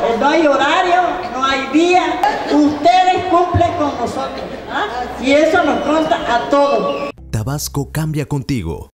No hay horario, no hay día. Ustedes cumplen con nosotros, ¿ah? Y eso nos consta a todos. Tabasco cambia contigo.